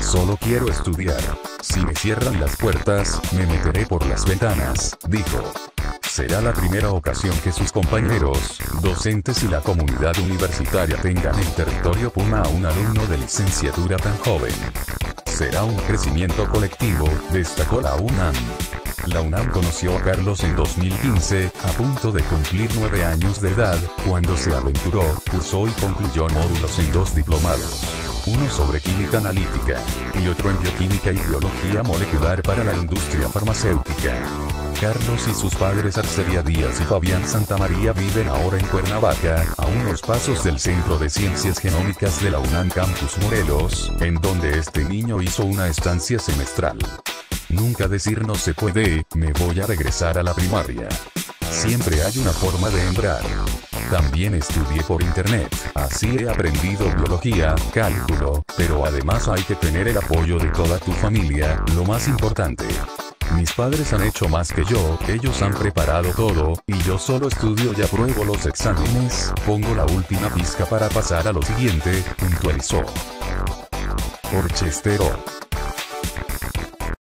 Solo quiero estudiar. Si me cierran las puertas, me meteré por las ventanas, dijo. Será la primera ocasión que sus compañeros, docentes y la comunidad universitaria tengan en territorio Puma a un alumno de licenciatura tan joven. Será un crecimiento colectivo, destacó la UNAM. La UNAM conoció a Carlos en 2015, a punto de cumplir 9 años de edad, cuando se aventuró, cursó y concluyó módulos en 2 diplomados. Uno sobre química analítica, y otro en bioquímica y biología molecular para la industria farmacéutica. Carlos y sus padres Arcelia Díaz y Fabián Santamaría viven ahora en Cuernavaca, a unos pasos del Centro de Ciencias Genómicas de la UNAM Campus Morelos, en donde este niño hizo una estancia semestral. Nunca decir no se puede, me voy a regresar a la primaria. Siempre hay una forma de entrar. También estudié por internet, así he aprendido biología, cálculo, pero además hay que tener el apoyo de toda tu familia, lo más importante. Mis padres han hecho más que yo, ellos han preparado todo, y yo solo estudio y apruebo los exámenes, pongo la última pizca para pasar a lo siguiente, puntualizó. Orchestero.